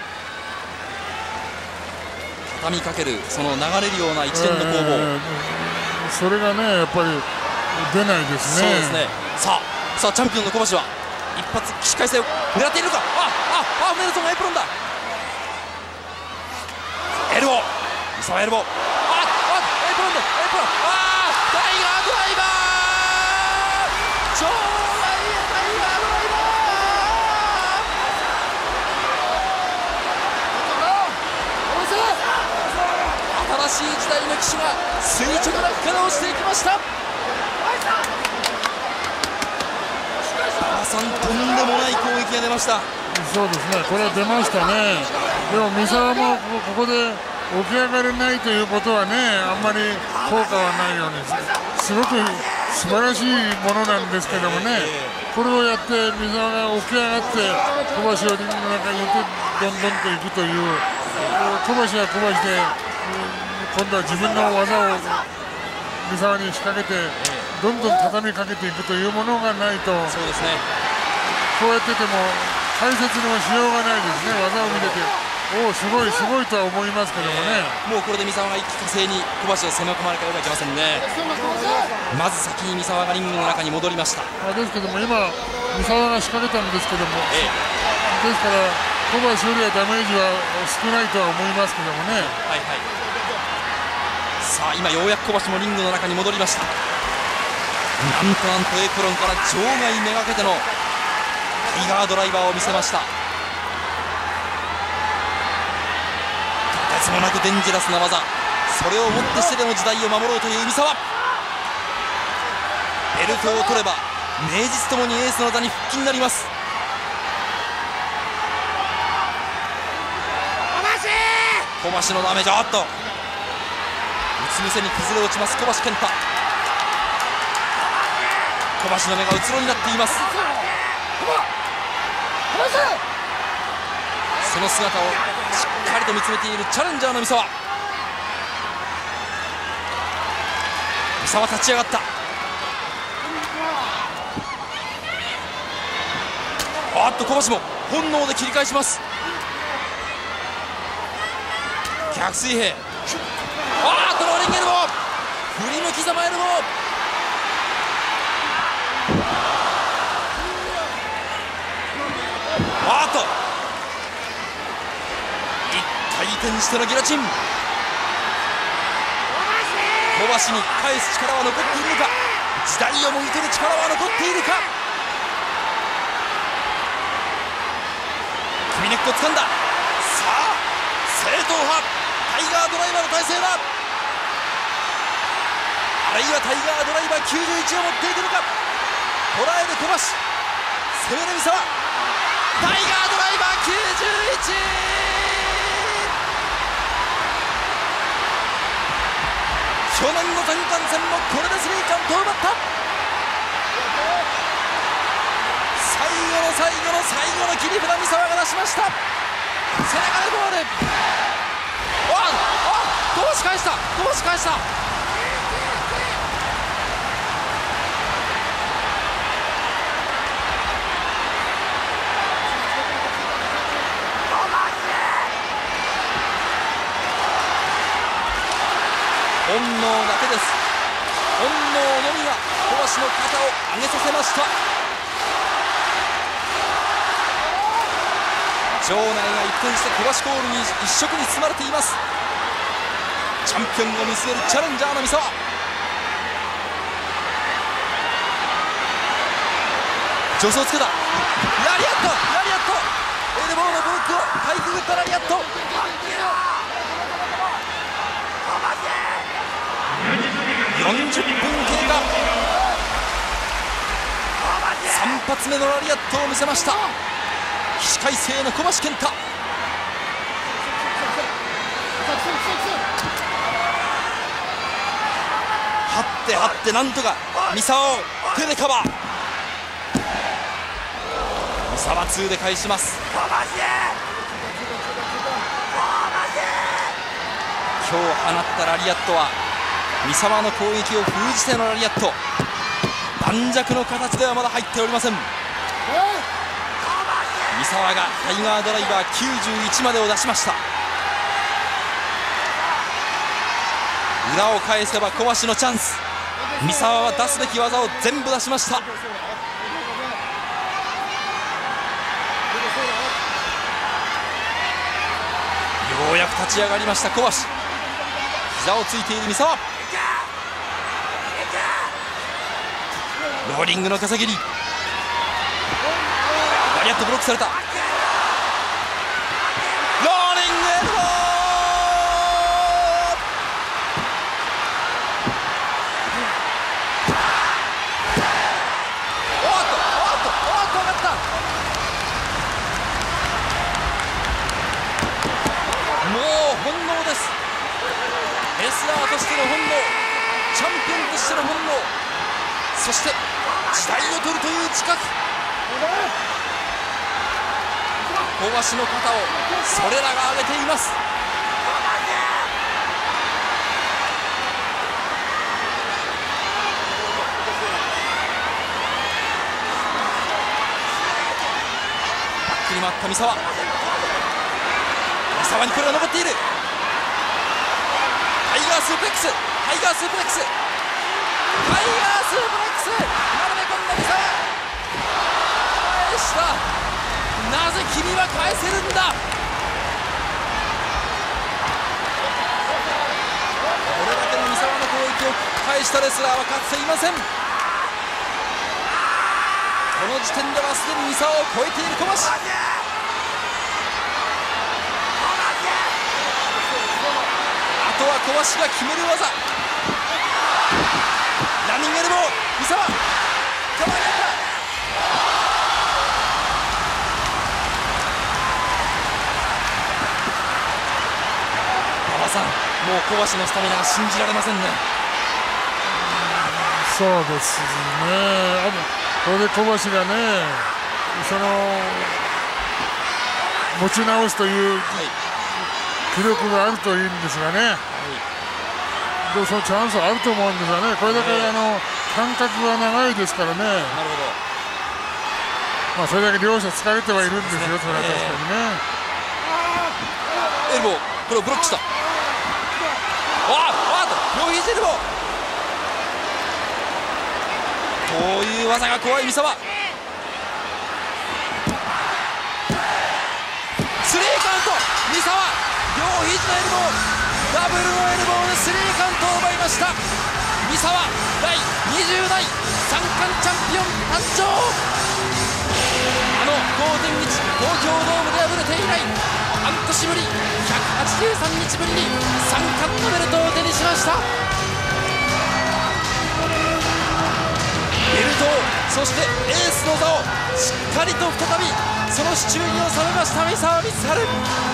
[SPEAKER 1] 畳みかけるその流れるような一連の攻防、えー、
[SPEAKER 4] それがねやっぱり出ないですね。
[SPEAKER 1] そうですね。さあさあチャンピオンの小橋は一発起死回生を狙っているか。あああネルソンがエプロンだ。エルボー三沢エルボー。ああエプロンだエプロン。ああタイガードライバー超大タイガードライバー。新しい時代の騎手が垂直落下で落ちていきました。さんとんでもない攻撃が出ました。
[SPEAKER 4] そうですね、これは出ましたね。でも三沢もここで起き上がれないということはね、あんまり効果はないように、すごく素晴らしいものなんですけどもね、これをやって三沢が起き上がって小橋をリングの中に入れてどんどんといくという、小橋は小橋で今度は自分の技を三沢に仕掛けてどんどん畳みかけていくというものがないと、
[SPEAKER 1] そうですね、
[SPEAKER 4] こうやってても解説のしようがないですね。技を見てておおすごいすごいとは思いますけどもね、
[SPEAKER 1] えー、もうこれで三沢が一気呵成に小橋を攻め込まれたようがいけませんね。まず先に三沢がリングの中に戻りました。
[SPEAKER 4] ですけども今三沢が仕掛けたんですけども、えー、ですから小橋よりはダメージは少ないとは思いますけどもね。
[SPEAKER 1] はいはい、さあ今ようやく小橋もリングの中に戻りました。なんとなんとエプロンから場外めがけてのタイガードライバーを見せました。とてつもなくデンジャラスな技、それをもってしてでも時代を守ろうという三沢。ベルトを取れば名実ともにエースの座に復帰になります。小橋のダメージ、あっとうつ伏せに崩れ落ちます小橋健太。小橋の目がうつろになっています。その姿をしっかりと見つめているチャレンジャーの三沢。三沢立ち上がった。あっと小橋も本能で切り返します。逆水平、あっとローリングエルボー、振り向きざまエルボー。あっと一回転してのギロチン。小橋に返す力は残っているのか、時代をもぎ取る力は残っているか。首根っこをつかんだ。さあ正統派タイガードライバーの体勢だ。あるいはタイガードライバーきゅうじゅういちを持っていくのか。捉える小橋、攻める三沢。タイガードライバーきゅうじゅういち、去年の前半戦もこれでスリーカウントを奪った。最後の最後の最後の切り札、三沢が出しました。背中でゴール。ああ小橋返した、小橋返した。本能だけです。本能のみが小橋の肩を上げさせました。場内が一転して小橋コールに一色に包まれています。チャンピオンを見据えるチャレンジャーの三沢。助走をつけた。ラリアット、ラリアット、エルボーのブロックをかいくぐったラリアット。よんじゅっぷん経過。さん発目のラリアットを見せました。起死回生の小橋健太。張って張ってなんとか三沢を手でカバー。三沢ツーで返します。今日放ったラリアットは三沢の攻撃を封じてのラリアット。盤石の形ではまだ入っておりません。三沢がタイガードライバーきゅうじゅういちまでを出しました。裏を返せば小橋のチャンス。三沢は出すべき技を全部出しました。 うやく立ち上がりました小橋。膝をついている三沢。ローリングの風切り。バリアットブロックされた。ローリングエルボー。おっとおっとおっと上がった。もう本能です。レスラーとしての本能、チャンピオンとしての本能、そして時代を取るという自覚。小橋の肩をそれらが上げています。バックに回った三沢。三沢にこれが残っている。タイガースープレックス、タイガースープレックス、タイガースープレックス、丸め込んだ三沢。返した。なぜ君は返せるんだ。これだけの三沢の攻撃を返したレスラーはかつていません。この時点ではすでに三沢を超えている小橋。あとは小橋が決める技。ランニングエルボー。三沢構えた。さん、もう小橋のスタミナが信じられませんね。
[SPEAKER 4] そうですね。あのこれで小橋がね、その持ち直すという気力があるといいんですがね、はい、でそのチャンスはあると思うんですがね、これだけあの間隔が長いですからね。なるほど。まあそれだけ両者疲れてはいるんですよ、それは確かにね。
[SPEAKER 1] エルボー、これをブロックした。ああと両肘エルボー。こういう技が怖い三沢。スリーカウント。三沢両肘のエルボー、ダブルのエルボーでスリーカウントを奪いました。三沢第にじゅう代三冠チャンピオン誕生。あのゴールデン道東京ドームで敗れて以来半年ぶりひゃくはちじゅうさんにちぶりに三冠のベルトを手にしました。ベルトを、そしてエースの座をしっかりと再びその手中に収めました三沢光晴。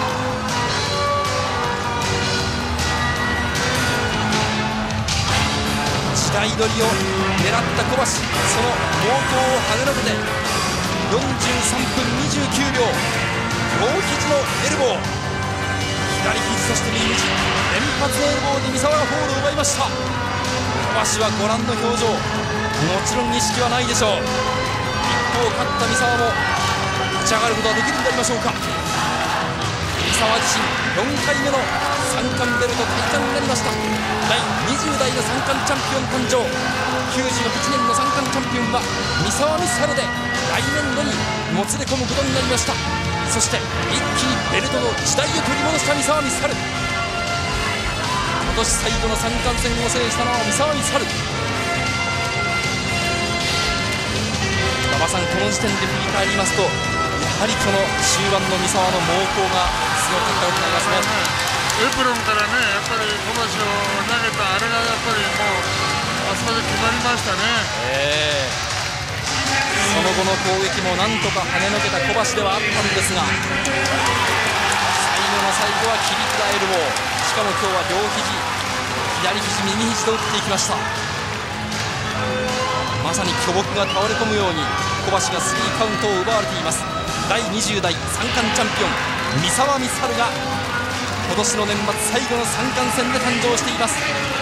[SPEAKER 1] 時代取りを狙った小橋、その猛攻をはねのけてよんじゅうさんぷんにじゅうきゅうびょう、両肘のエルボー、左肘そして右肘連発のエルボーで三沢がフォールを奪いました。小橋はご覧の表情、もちろん意識はないでしょう。一方勝った三沢も立ち上がることはできるんでありましょうか。三沢自身よんかいめの三冠ベルト体感になりました。第にじゅう代の三冠チャンピオン誕生。きゅうじゅうはちねんの三冠チャンピオンは三沢光晴で来年度にもつれ込むことになりました。そして一気にベルトの時代を取り戻した三沢光晴。今年最後の三冠戦を制したのは三沢光晴。馬場さん、この時点で振り返りますと、やはりこの終盤の三沢の猛攻がすごかったことになりますね。
[SPEAKER 4] エプロンからね、やっぱり小橋を投げたあれがやっぱりもうあそこで決まりましたね。えーその後の攻撃もなんとか跳ねのけた小橋ではあったんですが、最後
[SPEAKER 1] の最後は切り札エルボー、しかも今日は両肘、左肘右肘と打っていきました。まさに巨木が倒れ込むように小橋がスリーカウントを奪われています。だいにじゅう代三冠チャンピオン三沢光晴が今年の年末最後の三冠戦で誕生しています。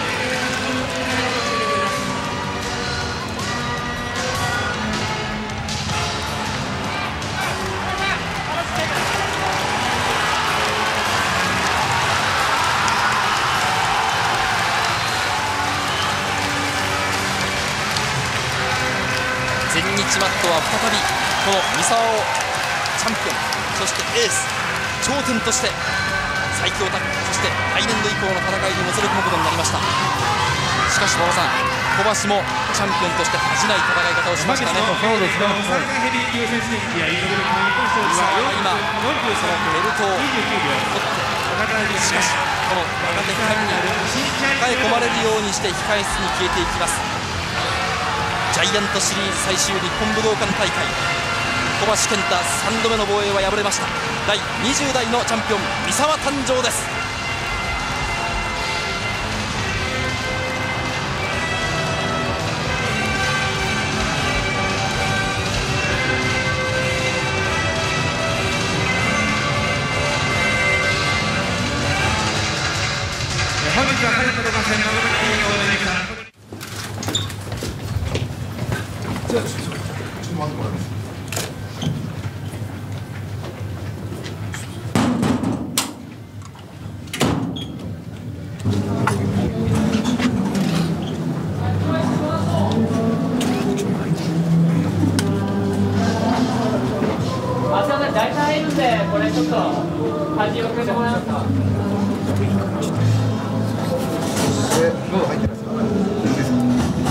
[SPEAKER 1] 全日マットは再びこの三沢をチャンピオン、そしてエース、頂点として再階級をタッグ、そして来年度以降の戦いにもつれ込むことになりました。しかし馬場さん、小橋もチャンピオンとして恥じない戦い方をしましたね。
[SPEAKER 4] そうですね。
[SPEAKER 3] 三冠ヘビー級選手権試合、
[SPEAKER 1] 今そのベルトを取って、しかしこの若手ふたりに抱え込まれるようにして控え室に消えていきます。ジャイアントシリーズ最終日本武道館大会、小橋健太さんどめの防衛は敗れました。だいにじゅう代のチャンピオン三沢誕生です。
[SPEAKER 3] 本日は早田と戦い誠にありがとうございました。
[SPEAKER 2] じゃあちょっと待ってもらいます。
[SPEAKER 5] あ、すいません、大体入るんで、これちょっと味をくれてもらえますか。
[SPEAKER 2] え、喉入ってますか？いいですか？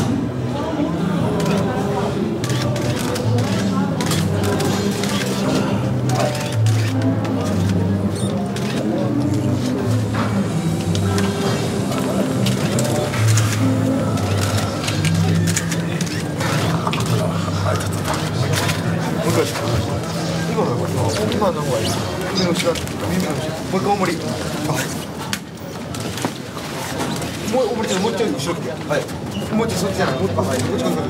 [SPEAKER 2] 今のこれ今の方がいい。耳の後ろ、耳の後ろ、もう一回大盛り。もう大盛りじゃもうちょい後ろ来て。はい。もうちょいそっちじゃない。もうちょいはい。もうちょいこっ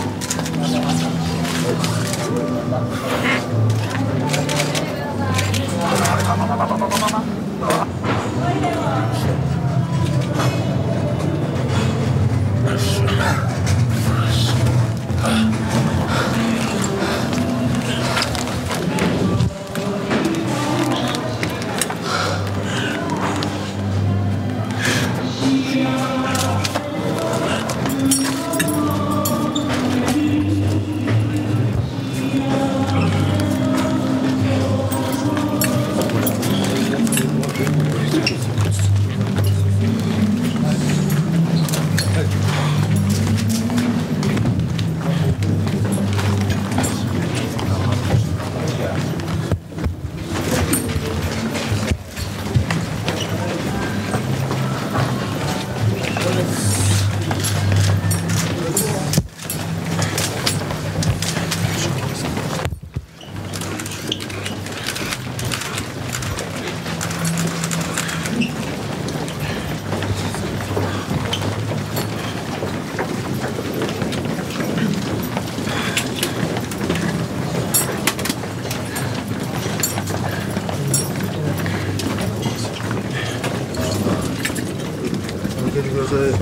[SPEAKER 2] けてください。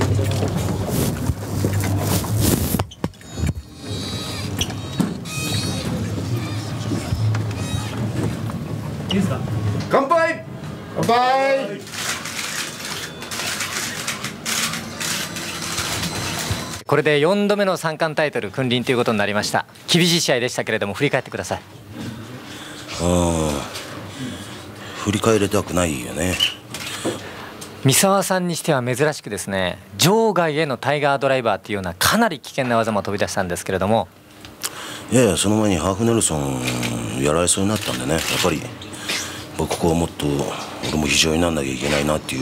[SPEAKER 3] いいですか。
[SPEAKER 2] 乾杯。乾杯。
[SPEAKER 6] これでよんどめの三冠タイトル君臨ということになりました。厳しい試合でしたけれども振り返ってください。
[SPEAKER 7] ああ、振り返りたくないよね。
[SPEAKER 6] 三沢さんにしては珍しくですね、場外へのタイガードライバーっていうようなかなり危険な技も飛び出したんですけれども、
[SPEAKER 7] いやいや、その前にハーフネルソンやられそうになったんでね、やっぱりここはもっと俺も非常になんなきゃいけないなっていう、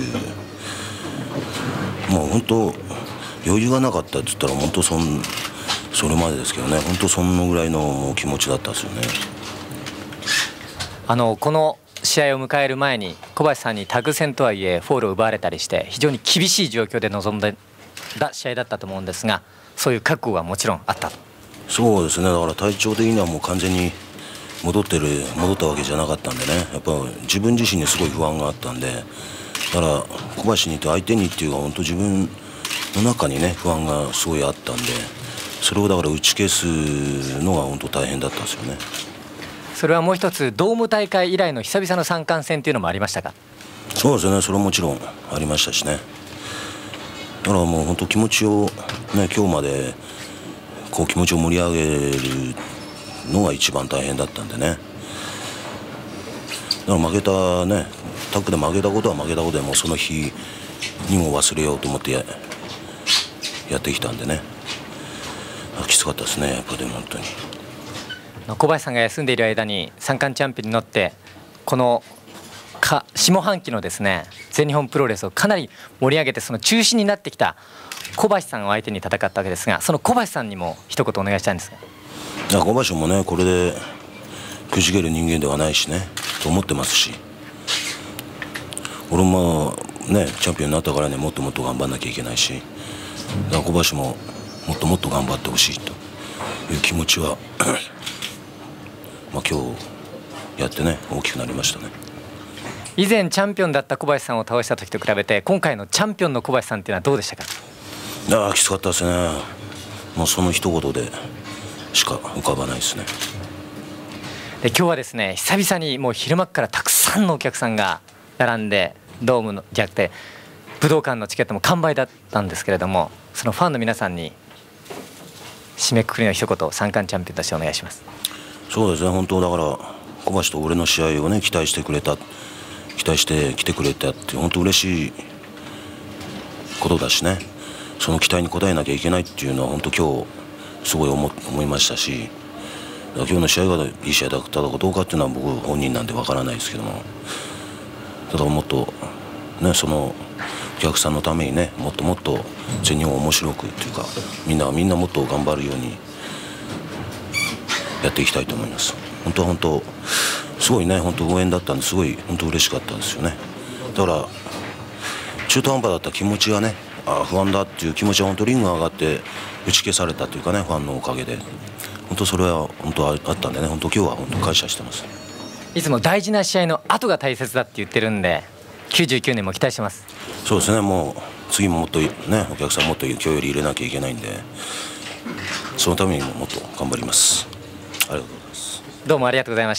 [SPEAKER 7] もう本当余裕がなかったって言ったら本当そんそれまでですけどね、本当そのぐらいの気持ちだったですよね。
[SPEAKER 6] あのこの試合を迎える前に小橋さんにタッグ戦とはいえフォールを奪われたりして非常に厳しい状況で臨んでた試合だったと思うんですが、そういう覚悟はもちろんあった。
[SPEAKER 7] そうですね、だから体調的にはもう完全に戻ってる戻ったわけじゃなかったんでね、やっぱ自分自身にすごい不安があったんで、だから小橋にと相手にっていうか本当自分の中にね不安がすごいあったんで、それをだから打ち消すのが本当大変だったんですよね。
[SPEAKER 6] それはもう一つドーム大会以来の久々の三冠戦っていうのもありましたか。
[SPEAKER 7] そうですね、それはもちろんありましたしね。だからもう本当気持ちをね、今日までこう気持ちを盛り上げるのが一番大変だったんでね。だから負けたねタッグで負けたことは負けたことでもうその日にも忘れようと思って や, やってきたんでね、きつかったですね、やっぱでも本当に。
[SPEAKER 6] 小林さんが休んでいる間に三冠チャンピオンになって、このか下半期のですね全日本プロレスをかなり盛り上げて、その中心になってきた小林さんを相手に戦ったわけですが、その小林さんにも一言お願いしたいんですが。
[SPEAKER 7] 小林もね、これでくじける人間ではないしねと思ってますし、俺もねチャンピオンになったからね、もっともっと頑張らなきゃいけないし、だから小林ももっともっと頑張ってほしいという気持ちはまあ今日やってね大きくなりましたね。
[SPEAKER 6] 以前チャンピオンだった小林さんを倒した時と比べて、今回のチャンピオンの小林さんっていうのはどうでしたか。
[SPEAKER 7] ああきつかったですね。もうその一言でしか浮かばないですね。
[SPEAKER 6] で今日はですね久々にもう昼間からたくさんのお客さんが並んで、ドームのじゃなくて武道館のチケットも完売だったんですけれども、そのファンの皆さんに締めくくりの一言、三冠チャンピオンとしてお願いします。
[SPEAKER 7] そうですね、本当だから小林と俺の試合をね期待してくれた、期待して来てくれたって本当嬉しいことだしね、その期待に応えなきゃいけないっていうのは本当今日すごい 思, 思いましたし、今日の試合がいい試合だったかどうかっていうのは僕本人なんでわからないですけども、ただもっとねそのお客さんのためにねもっともっと全日本を面白くっていうか、みんなみんなもっと頑張るようにやっていきたいと思います。本当は本当すごいね、本当応援だったんですごい本当嬉しかったですよね。だから中途半端だった気持ちがね、あ不安だっていう気持ちは本当リング上がって打ち消されたというかね、ファンのおかげで本当それは本当あったんでね、本当今日は本当感謝してます。
[SPEAKER 6] いつも大事な試合の後が大切だって言ってるんで、きゅうじゅうきゅうねんも期待してます。
[SPEAKER 7] そうですね、もう次ももっとねお客さんもっと今日より入れなきゃいけないんで、そのためにももっと頑張ります。ありがとうございます。
[SPEAKER 6] どうもありがとうございました。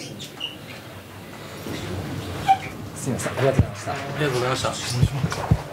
[SPEAKER 6] すみません、ありがとうございました。
[SPEAKER 8] ありがとうございました。